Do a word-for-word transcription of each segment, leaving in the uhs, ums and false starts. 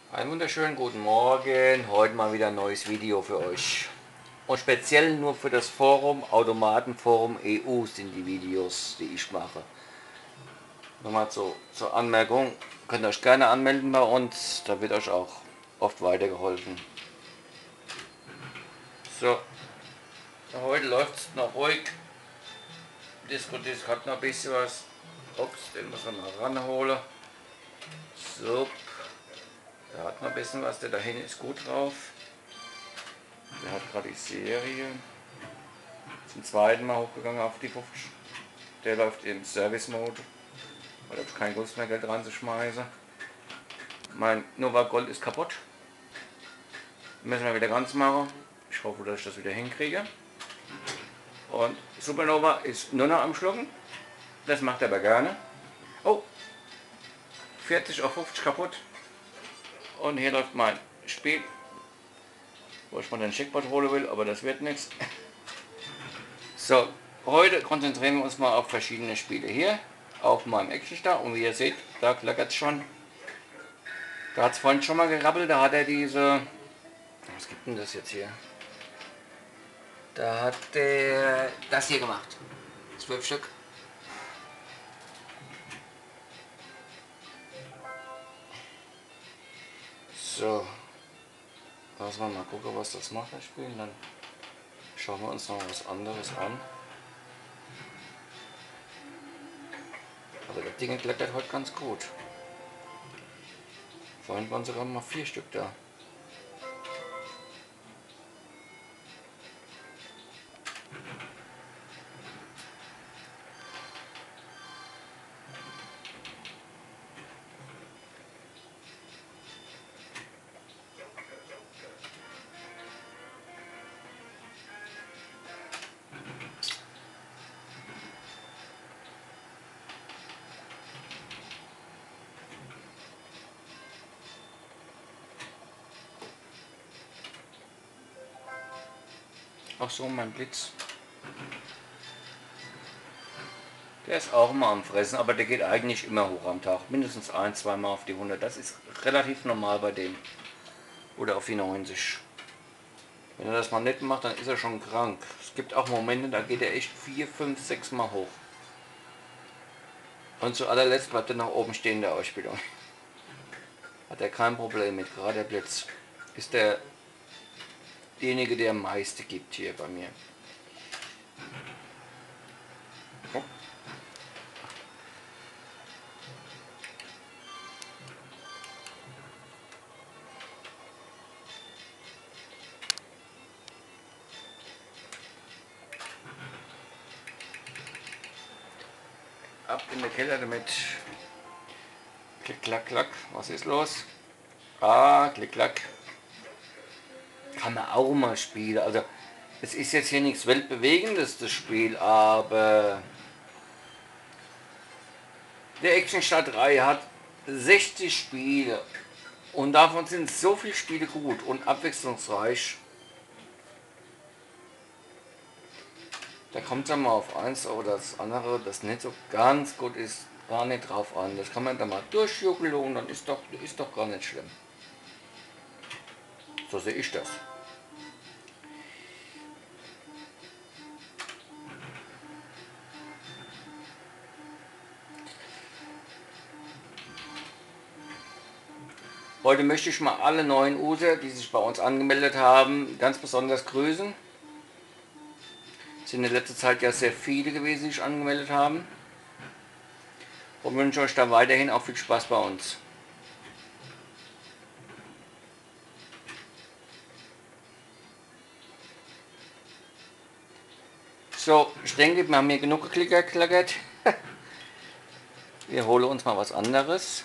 Einen wunderschönen guten Morgen, heute mal wieder ein neues Video für euch. Und speziell nur für das Forum, Automatenforum E U sind die Videos, die ich mache. Nochmal zu, zur Anmerkung, könnt ihr euch gerne anmelden bei uns, da wird euch auch oft weitergeholfen. So, heute läuft es noch ruhig. Disco Disc hat noch ein bisschen was. Ups, den muss man mal ranholen. So. Der hat noch ein bisschen was, der da hinten ist gut drauf. Der hat gerade die Serie zum zweiten Mal hochgegangen auf die fünfzig. Der läuft im Service Mode, weil ich habe keine Lust mehr Geld dran zu schmeißen. Mein Nova Gold ist kaputt. Müssen wir wieder ganz machen. Ich hoffe, dass ich das wieder hinkriege. Und Supernova ist nur noch am Schlucken. Das macht er aber gerne. Oh, vierzig auf fünfzig kaputt. Und hier läuft mein Spiel, wo ich mal den Checkpot holen will, aber das wird nichts. So, heute konzentrieren wir uns mal auf verschiedene Spiele. Hier auf meinem Actionstar und wie ihr seht, da klackert es schon. Da hat es vorhin schon mal gerappelt, da hat er diese, was gibt denn das jetzt hier? Da hat er das hier gemacht. Zwölf Stück. So, lassen wir mal gucken, was das macht, das Spiel. Dann schauen wir uns noch was anderes an. Also das Ding klettert heute ganz gut. Vorhin waren sogar mal vier Stück da. Ach so, mein Blitz. Der ist auch immer am Fressen, aber der geht eigentlich immer hoch am Tag. Mindestens ein, zwei Mal auf die hundert. Das ist relativ normal bei dem. Oder auf die neunzig. Wenn er das mal nicht macht, dann ist er schon krank. Es gibt auch Momente, da geht er echt vier, fünf, sechs Mal hoch. Und zu allerletzt bleibt er nach oben stehen in der Ausbildung. Hat er kein Problem mit. Gerade der Blitz ist der derjenige, der am meisten gibt hier bei mir. Oh. Ab in den Keller damit. Klick, klack, klack. Was ist los? Ah, klick, klack. Kann man auch mal spielen. Also es ist jetzt hier nichts Weltbewegendes, das Spiel, aber der Actionstar drei hat sechzig Spiele und davon sind so viele Spiele gut und abwechslungsreich. Da kommt es dann mal auf eins oder das andere, das nicht so ganz gut ist, gar nicht drauf an. Das kann man dann mal durchjuckeln und dann ist doch, ist doch gar nicht schlimm. So sehe ich das. Heute möchte ich mal alle neuen User, die sich bei uns angemeldet haben, ganz besonders grüßen. Es sind in letzter Zeit ja sehr viele gewesen, die sich angemeldet haben. Und wünsche euch da weiterhin auch viel Spaß bei uns. So, ich denke, wir haben hier genug geklickert. Wir holen uns mal was anderes.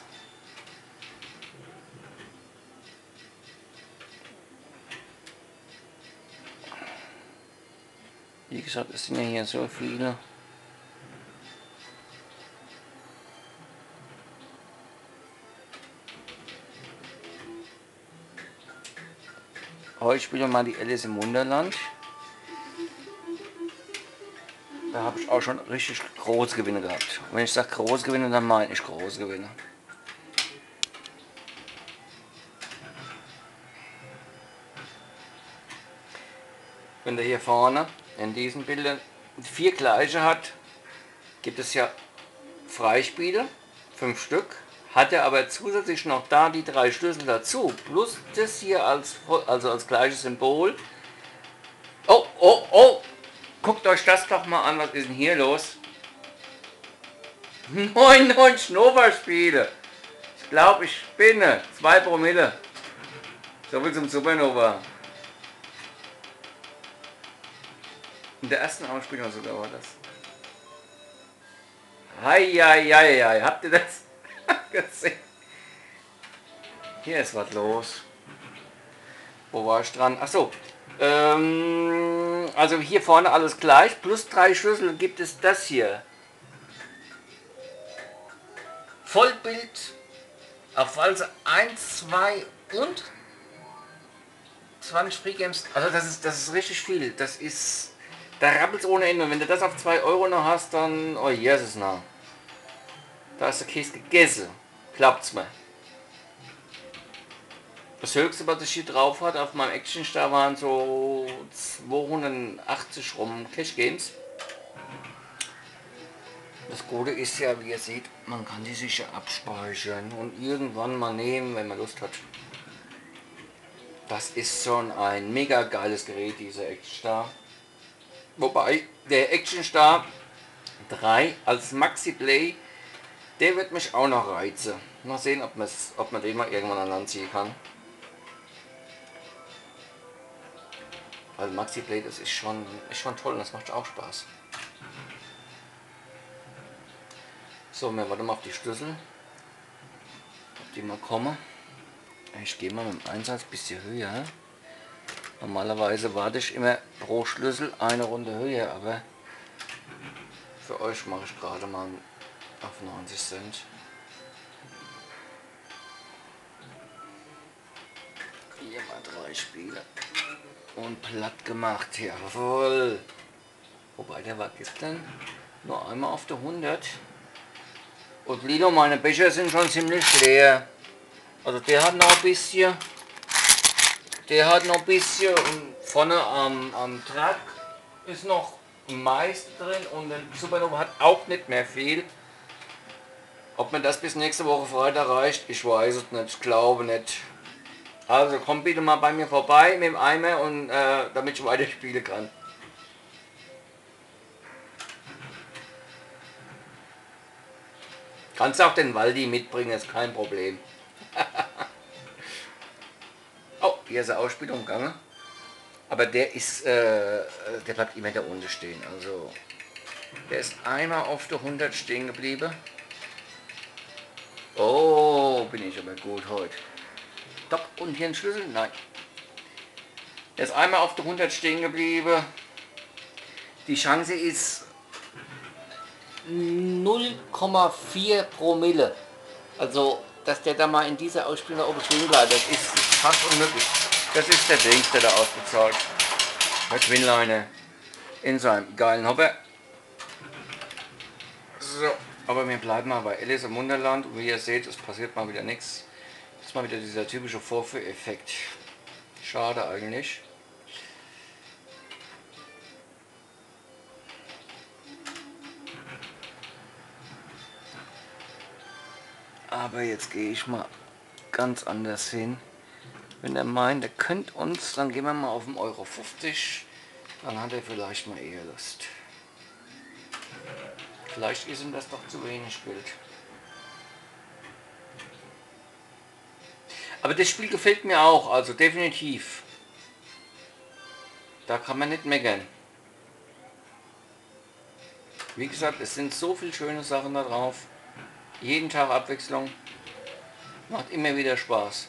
Wie gesagt, es sind ja hier so viele. Heute spielen wir mal die Alice im Wunderland. Da habe ich auch schon richtig große Gewinne gehabt. Und wenn ich sage große Gewinne, dann meine ich große Gewinne. Wenn der hier vorne in diesen Bildern vier gleiche hat, gibt es ja Freispiele, fünf Stück. Hat er aber zusätzlich noch da die drei Schlüssel dazu, plus das hier als, also als gleiches Symbol. Oh, oh, oh! Guckt euch das doch mal an, was ist denn hier los? neun neun Schnurrspiele! Ich glaube, ich spinne. zwei Promille. So viel zum Supernova. In der ersten Ausspielung sogar war das. Heieiei, habt ihr das gesehen? Hier ist was los. Wo war ich dran? Achso. Ähm, also hier vorne alles gleich. Plus drei Schlüssel gibt es das hier. Vollbild auf Walze eins, zwei und zwanzig Free Games. Also das ist, das ist richtig viel. Das ist... Da rappelt es ohne Ende. Und wenn du das auf zwei Euro noch hast, dann... Oh Jesus, na. Da ist der Käse gegessen. Klappt's mir. Das höchste, was ich hier drauf hatte auf meinem Action Star, waren so zweihundertachtzig rum Cash Games. Das Gute ist ja, wie ihr seht, man kann die sicher abspeichern und irgendwann mal nehmen, wenn man Lust hat. Das ist schon ein mega geiles Gerät, dieser Action Star. Wobei der Action Star drei als Maxi Play, der wird mich auch noch reizen. Mal sehen, ob, ob man den mal irgendwann an Land ziehen kann. Also Maxi Play, das ist schon, ist schon toll und das macht auch Spaß. So, wir warten mal auf die Schlüssel, ob die mal kommen. Ich gehe mal mit dem Einsatz ein bisschen höher. Normalerweise warte ich immer pro Schlüssel eine Runde höher, aber für euch mache ich gerade mal auf neunzig Cent. Hier mal drei Spiele. Und platt gemacht, jawohl. Wobei der war gestern nur einmal auf der hundert. Und Lilo, meine Becher sind schon ziemlich leer. Also der hat noch ein bisschen. Der hat noch ein bisschen. Und vorne am, am Truck ist noch Mais drin. Und der Supernova hat auch nicht mehr viel. Ob mir das bis nächste Woche Freitag reicht, ich weiß es nicht. Ich glaube nicht. Also komm bitte mal bei mir vorbei mit dem Eimer, und äh, damit ich weiter spielen kann. Kannst auch den Waldi mitbringen, ist kein Problem. Oh, hier ist eine Ausspielung gegangen. Aber der ist, äh, der bleibt immer da unten stehen. Also der ist einmal auf der hundert stehen geblieben. Oh, bin ich aber gut heute. Top, und hier ein Schlüssel? Nein. Der ist einmal auf der hundert stehen geblieben. Die Chance ist null Komma vier Promille. Also, dass der da mal in dieser Ausspielung da oben stehen bleibt, das ist fast unmöglich. Das ist der Dings, der da ausbezahlt. Der Twinliner in seinem geilen Hopper. So, aber wir bleiben mal bei Alice im Wunderland. Und wie ihr seht, es passiert mal wieder nichts. Das ist mal wieder dieser typische Vorführeffekt. Schade eigentlich. Aber jetzt gehe ich mal ganz anders hin. Wenn er meint, er könnte uns, dann gehen wir mal auf den Euro fünfzig. Dann hat er vielleicht mal eher Lust. Vielleicht ist ihm das doch zu wenig Geld. Aber das Spiel gefällt mir auch, also definitiv. Da kann man nicht meckern. Wie gesagt, es sind so viele schöne Sachen da drauf. Jeden Tag Abwechslung. Macht immer wieder Spaß.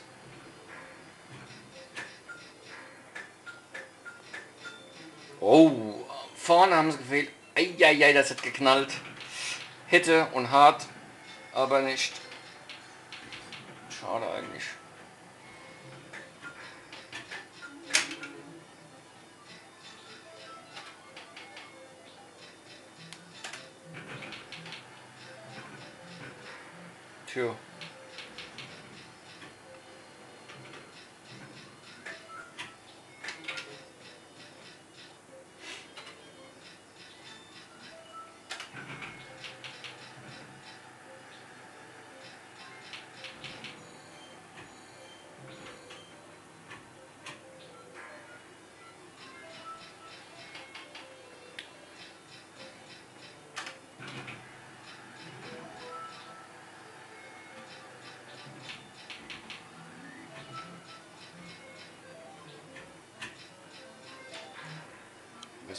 Oh, vorne haben sie gefehlt. Eieiei, das hat geknallt. Hätte und hart, aber nicht. Schade eigentlich. Tja.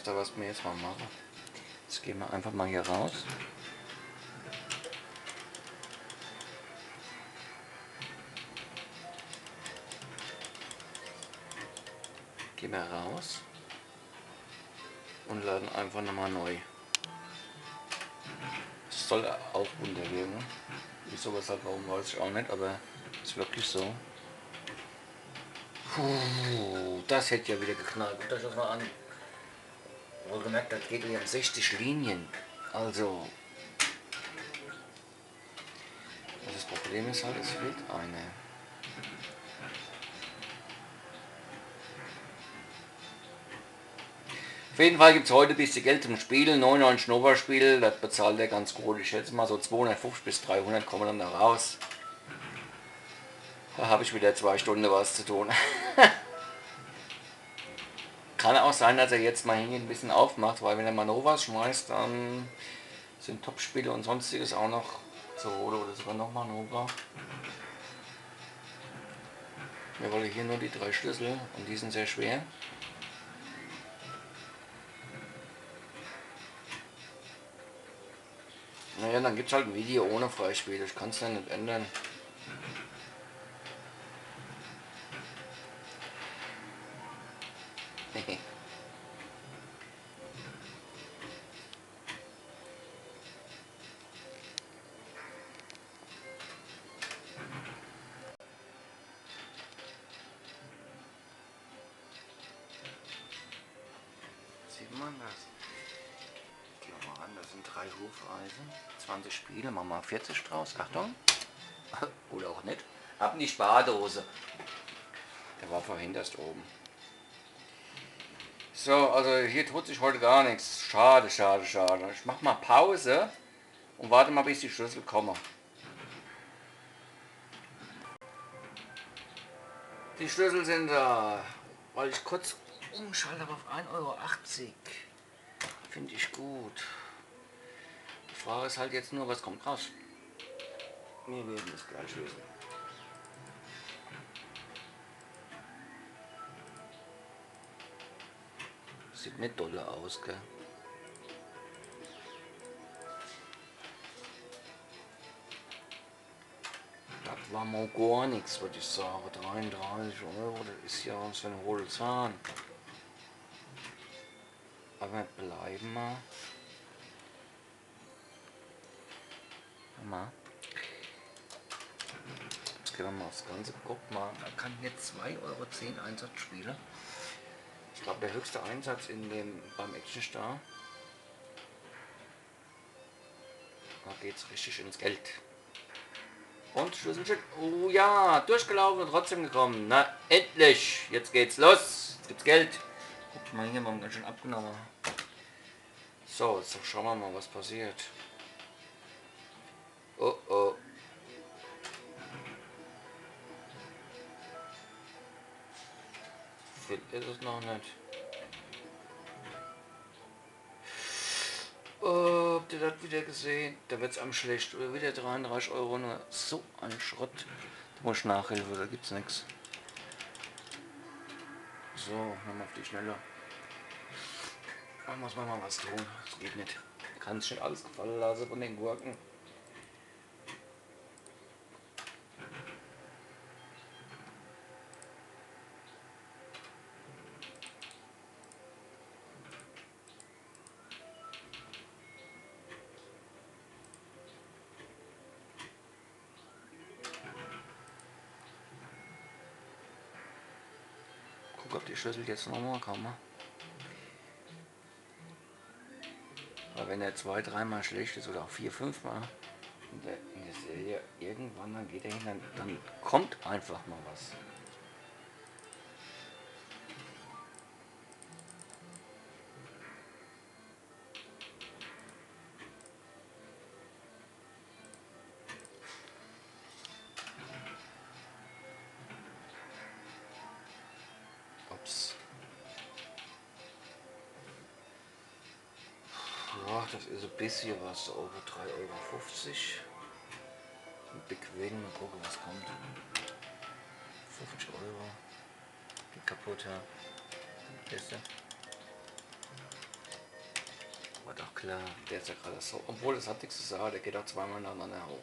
weißt du, was wir jetzt mal machen? Jetzt gehen wir einfach mal hier raus. Gehen wir raus und laden einfach nochmal neu. Das soll auch runtergehen. Ne? Wie sowas halt, warum weiß ich auch nicht, aber ist wirklich so. Puh, das hätte ja wieder geknallt. Guckt euch das mal an. Wohlgemerkt, das geht um sechzig Linien. Also, das Problem ist halt, es fehlt eine. Auf jeden Fall gibt es heute ein bisschen Geld zum Spielen. neunundneunzig Nova-Spiel, das bezahlt er ganz gut. Ich schätze mal so zweihundertfünfzig bis dreihundert kommen dann da raus. Da habe ich wieder zwei Stunden was zu tun. Kann auch sein, dass er jetzt mal hingeht ein bisschen aufmacht, weil wenn er mal Novas schmeißt, dann sind Top-Spiele und sonstiges auch noch zu holen oder sogar nochmal Nova. Wir wollen hier nur die drei Schlüssel und die sind sehr schwer. Naja, dann gibt es halt ein Video ohne Freispiel, ich kann es ja nicht ändern. Sieht man das? Gehen wir mal an, das sind drei Hufeisen, zwanzig Spiele, machen wir vierzig draus, Achtung. Oder auch nicht. Ab in die Spardose. Der war vorhin erst oben. So, also hier tut sich heute gar nichts. Schade, schade, schade. Ich mach mal Pause und warte mal, bis die Schlüssel kommen. Die Schlüssel sind da. Weil ich kurz umschalte auf ein Euro achtzig. Finde ich gut. Die Frage ist halt jetzt nur, was kommt raus. Wir werden es gleich wissen. Sieht nicht dolle aus, gell? Das war mal gar nichts, würde ich sagen. dreiunddreißig Euro, das ist ja was für ein hohler Zahn. Aber bleiben wir. Mal. Jetzt gehen wir mal aufs Ganze. Guck mal, man kann jetzt zwei Euro zehn Einsatz spielen. Ich glaube, der höchste Einsatz in dem beim Action Star. Da geht es richtig ins Geld. Und Schlüsselchen. Oh ja, durchgelaufen und trotzdem gekommen. Na, endlich. Jetzt geht's los. Jetzt gibt's Geld. Guck mal hier, wir haben ganz schön abgenommen. So, jetzt schauen wir mal, was passiert. Oh oh. Viel ist es noch nicht. Oh, habt ihr das wieder gesehen? Da wird es am schlecht. Oder wieder dreiunddreißig Euro. Nur so ein Schrott. Da muss ich Nachhilfe, da gibt's nichts. So, nochmal auf die Schnelle. Da muss man mal was tun. Das geht nicht. Kann sich nicht alles gefallen lassen von den Gurken. Guck, ob die Schlüssel jetzt nochmal kommen. Aber wenn er zwei, dreimal schlecht ist oder auch vier, fünf Mal in der, in der Serie, irgendwann dann geht er hin, dann, dann kommt einfach mal was. Ups. Ja, das ist ein bisschen was, over drei Euro fünfzig. Ein Big Win, mal gucken, was kommt. fünfzig Euro. Geht kaputt, ja. Beste. War doch klar, der ist ja gerade so. Obwohl, das hat nichts zu sagen, der geht auch zweimal nacheinander hoch.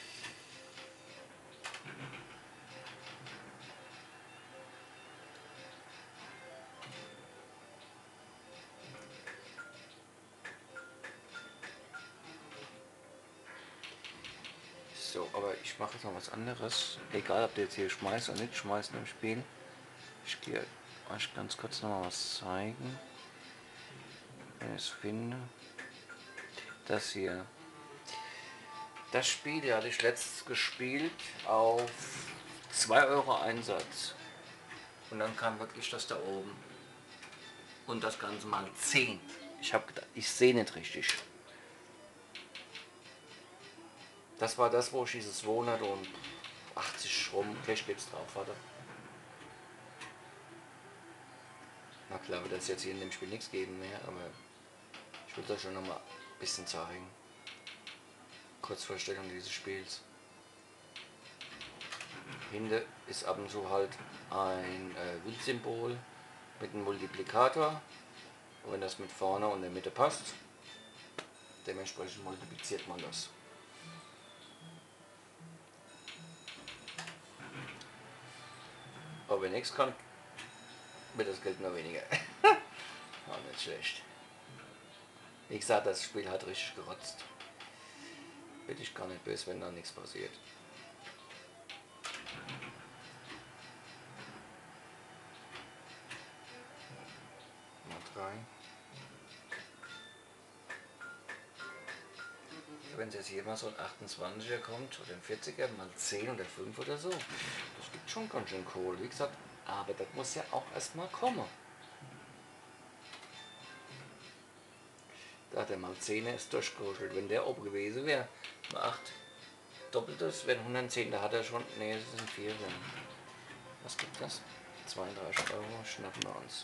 So, aber ich mache jetzt noch was anderes. Egal, ob der jetzt hier schmeißt oder nicht schmeißt im Spiel. Ich gehe euch ganz kurz noch mal was zeigen. Wenn ich es finde. Das hier. Das Spiel hatte ich letztens gespielt auf zwei Euro Einsatz. Und dann kam wirklich das da oben. Und das Ganze mal zehn. Ich habe gedacht, ich sehe nicht richtig. Das war das, wo ich dieses zweihundert und achtzig rum Cash gibt's drauf hatte. Na klar, wird das jetzt hier in dem Spiel nichts geben mehr, aber ich will euch schon noch mal ein bisschen zeigen. Kurzvorstellung dieses Spiels. Hinten ist ab und zu halt ein äh, Wildsymbol mit einem Multiplikator. Und wenn das mit vorne und in der Mitte passt, dementsprechend multipliziert man das. Aber wenn nichts kann, wird das Geld nur weniger. Auch nicht schlecht. Wie gesagt, das Spiel hat richtig gerotzt. Bin ich gar nicht böse, wenn da nichts passiert. Mal drei. Wenn es jetzt hier mal so ein achtundzwanziger kommt oder ein vierziger, mal zehn oder fünf oder so. Das gibt schon ganz schön Kohle, wie gesagt. Aber das muss ja auch erstmal kommen. Da hat er mal zehner ist durchgeruschelt. Wenn der oben gewesen wäre, mal acht doppeltes, wären hundertzehn, da hat er schon, nee, das sind vier. Was gibt das? zweiunddreißig Euro, schnappen wir uns.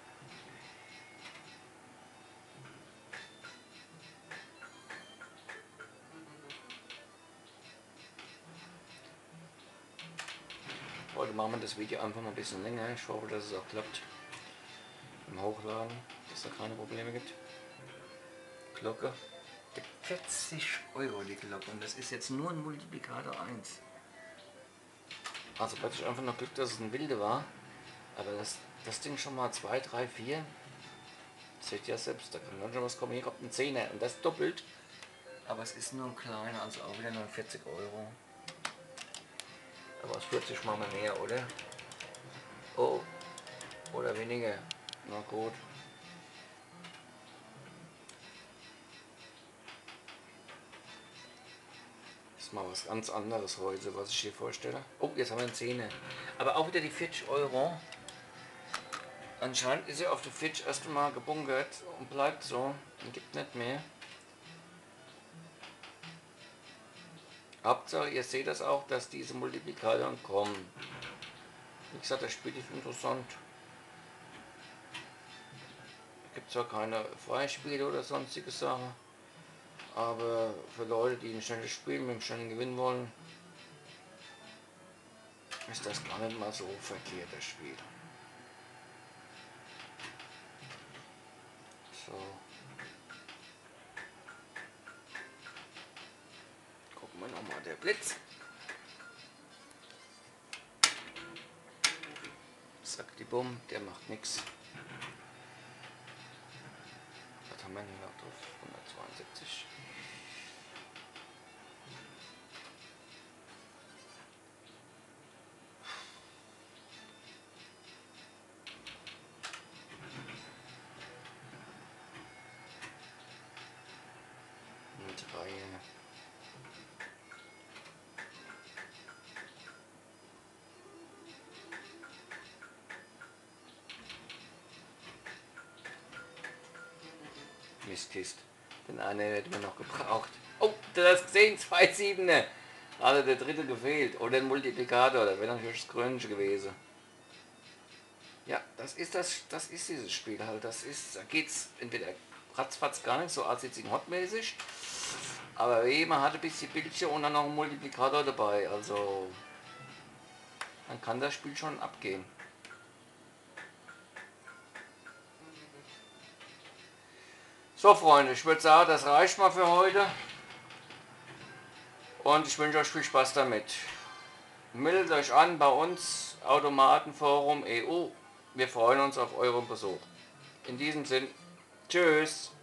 Heute machen wir das Video einfach mal ein bisschen länger. Ich hoffe, dass es auch klappt. Im Hochladen, dass es da keine Probleme gibt. Glocke. vierzig Euro die Glocke und das ist jetzt nur ein Multiplikator eins. Also hatte ich einfach noch Glück, dass es ein Wilde war. Aber das, das Ding schon mal zwei, drei, vier. Seht ihr ja selbst, da kann dann schon was kommen. Hier kommt ein Zehner und das doppelt. Aber es ist nur ein kleiner, also auch wieder nur vierzig Euro. Aber aus vierzig machen wir mehr, oder? Oh, oder weniger. Na gut. Das ist mal was ganz anderes heute, was ich hier vorstelle. Oh, jetzt haben wir einen Zehner. Aber auch wieder die vierzig Euro. Anscheinend ist er auf der Fitch erst einmal gebunkert und bleibt so und gibt nicht mehr. Hauptsache, ihr seht das auch, dass diese Multiplikatoren kommen. Wie gesagt, das Spiel ist interessant. Es gibt zwar keine Freispiele oder sonstige Sachen, aber für Leute, die ein schnelles Spiel mit einem schnellen Gewinn wollen, ist das gar nicht mal so verkehrt, das Spiel. So. Gucken wir nochmal, der Blitz. Sagt die Bumm, der macht nichts. Was haben wir hier noch drauf? hundertzweiundsiebzig. Eine drei. Mistkist. Den einen hätten wir noch gebraucht. Oh, du hast gesehen, zwei Siebener. Also der dritte gefehlt. Oder ein Multiplikator, das wäre natürlich das Krönchen gewesen. Ja, das ist das, das ist dieses Spiel halt. Das ist, da geht's entweder ratzfatz gar nicht, so artsy hotmäßig. Aber weh, man hatte ein bisschen Bildchen und dann noch ein Multiplikator dabei. Also dann kann das Spiel schon abgehen. So Freunde, ich würde sagen, das reicht mal für heute. Und ich wünsche euch viel Spaß damit. Meldet euch an bei uns, Automatenforum E U. Wir freuen uns auf euren Besuch. In diesem Sinn, tschüss.